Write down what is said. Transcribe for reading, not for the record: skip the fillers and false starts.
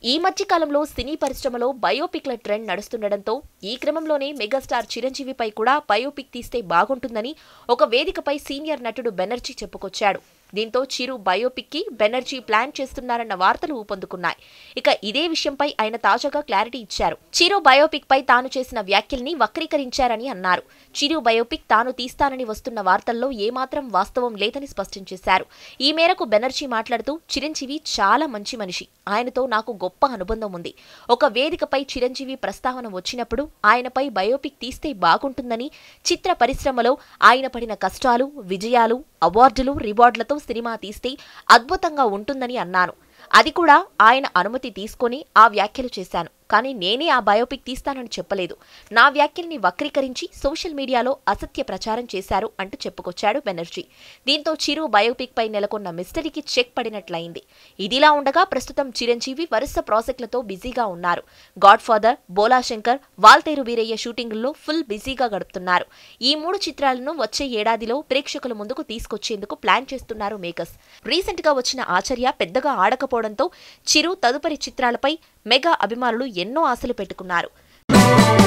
ఈ మధ్య కాలంలో సినీ పరిశ్రమలో బయోపిక్ల ట్రెండ్ నడుస్తుండటంతో ఈ క్రమంలోనే మెగాస్టార్ చిరంజీవిపై కూడా బయోపిక్ తీస్తే బాగుంటుందని ఒక వేదికపై సీనియర్ నటుడు బెనర్జీ చెప్పుకొచ్చాడు. దీంతో చిరు బయోపిక్ కి బెనర్జీ ప్లాన్ చేస్తున్నారన్న వార్తలు ఊపందుకున్నాయి. ఇక ఇదే విషయంపై ఆయన తాజాగా క్లారిటీ ఇచ్చారు. చిరు బయోపిక్ పై తాను చేసిన వ్యాఖ్యల్ని వక్రీకరించారని అన్నారు. చిరు బయోపిక్ తాను తీస్తానని వస్తున్న వార్తల్లో ఏమాత్రం వాస్తవం లేదని స్పష్టం చేశారు. ఈ మేరకు బెనర్జీ మాట్లాడుతూ, చిరంజీవి చాలా మంచి మనిషి, ఆయనతో నాకు గొప్ప అనుబంధం ఉంది. ఒక వేదికపై చిరంజీవి ప్రస్తావన వచ్చినప్పుడు ఆయనపై బయోపిక్ తీస్తే బాగుంటుందని, చిత్ర పరిశ్రమలో ఆయన పడిన కష్టాలు, విజయాలు, అవార్డులు, రివార్డులతో సినిమా తీస్తే అద్భుతంగా ఉంటుందని అన్నాను. అది కూడా ఆయన అనుమతి తీసుకొని ఆ వ్యాఖ్యలు చేశాను. కానీ నేనే ఆ బయోపిక్ తీస్తానని చెప్పలేదు. నా వ్యాఖ్యల్ని వక్రీకరించి సోషల్ మీడియాలో అసత్య ప్రచారం చేశారు అంటూ చెప్పుకొచ్చాడు బెనర్జీ. దీంతో చిరు బయోపిక్ పై నెలకొన్న మిస్టరీకి చెక్ పడినట్లయింది. ఇదిలా ఉండగా ప్రస్తుతం చిరంజీవి వరుస ప్రాజెక్టులతో బిజీగా ఉన్నారు. గాడ్ ఫాదర్, బోలా శంకర్, వాల్తేరు వీరయ్య షూటింగుల్లో ఫుల్ బిజీగా గడుపుతున్నారు. ఈ 3 చిత్రాలను వచ్చే ఏడాదిలో ప్రేక్షకుల ముందుకు తీసుకొచ్చేందుకు ప్లాన్ చేస్తున్నారు మేకర్స్. రీసెంట్ గా వచ్చిన ఆచార్య పెద్దగా ఆడకపోవడంతో చిరు తదుపరి చిత్రాలపై మెగా అభిమానులు ఎన్నో ఆశలు పెట్టుకున్నారు.